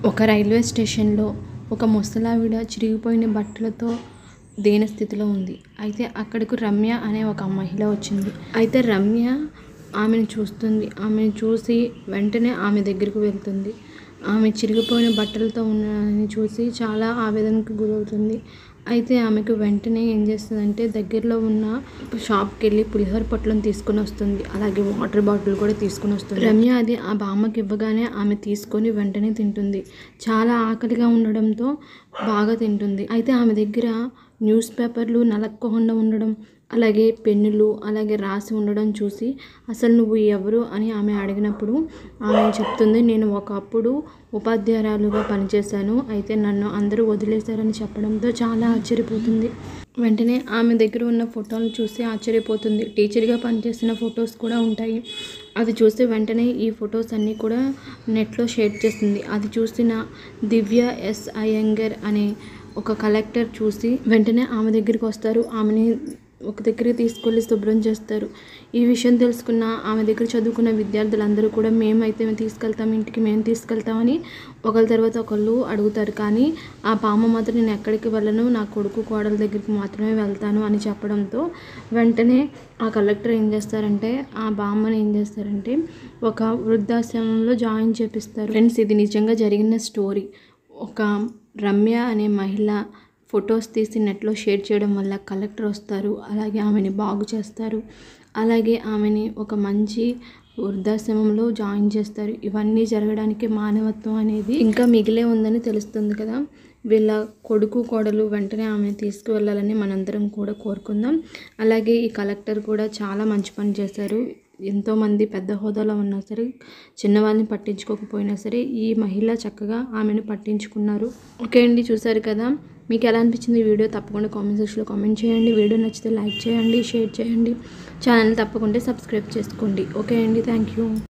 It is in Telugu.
ఒక రైల్వే స్టేషన్లో ఒక ముసలావిడ చిరిగిపోయిన బట్టలతో దీనస్థితిలో ఉంది. అయితే అక్కడకు రమ్య అనే ఒక మహిళ వచ్చింది. అయితే రమ్య ఆమెను చూస్తుంది. ఆమెను చూసి వెంటనే ఆమె దగ్గరకు వెళ్తుంది. ఆమె చిరిగిపోయిన బట్టలతో ఉన్నదని చూసి చాలా ఆవేదనకు గురవుతుంది. అయితే ఆమెకు వెంటనే ఏం చేస్తుందంటే దగ్గరలో ఉన్న షాప్కి వెళ్ళి పులిహోర పొట్లను తీసుకొని వస్తుంది. అలాగే వాటర్ బాటిల్ కూడా తీసుకొని వస్తుంది. రమ్య అది ఆ బామ్మకి ఇవ్వగానే ఆమె తీసుకొని వెంటనే తింటుంది. చాలా ఆకలిగా ఉండడంతో బాగా తింటుంది. అయితే ఆమె దగ్గర న్యూస్ పేపర్లు నలక్కోకుండా ఉండడం, అలాగే పెన్నులు అలాగే రాసి ఉండడం చూసి అసలు నువ్వు ఎవరు అని ఆమె అడిగినప్పుడు ఆమె చెప్తుంది, నేను ఒకప్పుడు ఉపాధ్యాయురాలుగా పనిచేశాను. అయితే నన్ను అందరూ వదిలేశారని చెప్పడంతో చాలా ఆశ్చర్యపోతుంది. వెంటనే ఆమె దగ్గర ఉన్న ఫోటోలు చూసి ఆశ్చర్యపోతుంది. టీచర్గా పనిచేసిన ఫొటోస్ కూడా ఉంటాయి. అది చూసి వెంటనే ఈ ఫొటోస్ అన్నీ కూడా నెట్లో షేర్ చేస్తుంది. అది చూసిన దివ్య ఎస్ అయ్యంగర్ అనే ఒక కలెక్టర్ చూసి వెంటనే ఆమె దగ్గరికి వస్తారు. ఆమెని ఒక దగ్గరికి తీసుకెళ్ళి శుభ్రం చేస్తారు. ఈ విషయం తెలుసుకున్న ఆమె దగ్గర చదువుకున్న విద్యార్థులందరూ కూడా మేమైతే తీసుకెళ్తాం, ఇంటికి మేము తీసుకెళ్తామని ఒకరి తర్వాత ఒకళ్ళు అడుగుతారు. కానీ ఆ బామ్మ మాత్రం నేను ఎక్కడికి వెళ్ళను, నా కొడుకు కోడల దగ్గరికి మాత్రమే వెళ్తాను అని చెప్పడంతో వెంటనే ఆ కలెక్టర్ ఏం చేస్తారంటే ఆ బామ్మని ఏం చేస్తారంటే ఒక వృద్ధాశ్రమంలో జాయిన్ చేపిస్తారు. ఫ్రెండ్స్, ఇది నిజంగా జరిగిన స్టోరీ. ఒక రమ్య అనే మహిళ ఫొటోస్ తీసి నెట్లో షేర్ చేయడం వల్ల కలెక్టర్ వస్తారు. అలాగే ఆమెని బాగు చేస్తారు. అలాగే ఆమెని ఒక మంచి వృద్ధాశ్రమంలో జాయిన్ చేస్తారు. ఇవన్నీ జరగడానికి మానవత్వం అనేది ఇంకా మిగిలే ఉందని తెలుస్తుంది కదా. వీళ్ళ కొడుకు కోడలు వెంటనే ఆమెను తీసుకువెళ్ళాలని మనందరం కూడా కోరుకుందాం. అలాగే ఈ కలెక్టర్ కూడా చాలా మంచి పని చేశారు. ఎంతోమంది పెద్ద హోదాలో ఉన్నా సరే, చిన్నవాళ్ళని పట్టించుకోకపోయినా సరే ఈ మహిళ చక్కగా ఆమెను పట్టించుకున్నారు. ఓకే అండి, చూసారు కదా. మీకు ఎలా అనిపించింది ఈ వీడియో తప్పకుండా కామెంట్ సెక్షన్లో కామెంట్ చేయండి. వీడియో నచ్చితే లైక్ చేయండి, షేర్ చేయండి. ఛానల్ తప్పకుండా సబ్స్క్రైబ్ చేసుకోండి. ఓకే అండి, థ్యాంక్ యూ.